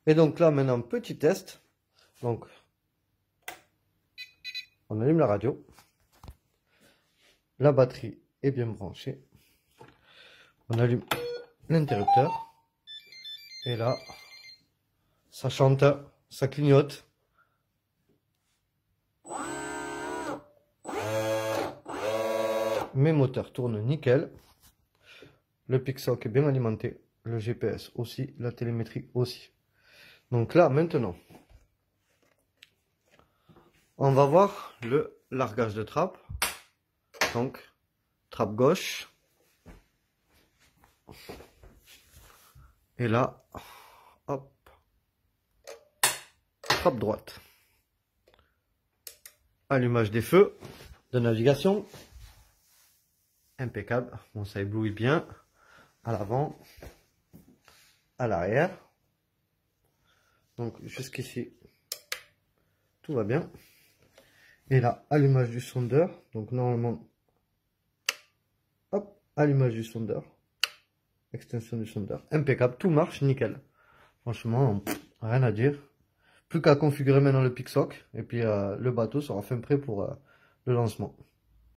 Et donc là, maintenant, petit test. Donc, on allume la radio. La batterie est bien branchée. On allume l'interrupteur. Et là, ça chante, ça clignote. Mes moteurs tournent nickel. Le PICSOC est bien alimenté. Le GPS aussi. La télémétrie aussi. Donc là, maintenant, on va voir le largage de trappe. Donc, trappe gauche. Et là, hop, trappe droite. Allumage des feux de navigation. Impeccable. Bon, ça éblouit bien. À l'avant, à l'arrière. Donc, jusqu'ici, tout va bien. Et là, allumage du sondeur. Donc, normalement, hop, allumage du sondeur. Extension du sondeur. Impeccable, tout marche nickel. Franchement, rien à dire. Plus qu'à configurer maintenant le PICSOC. Et puis, le bateau sera fin prêt pour le lancement.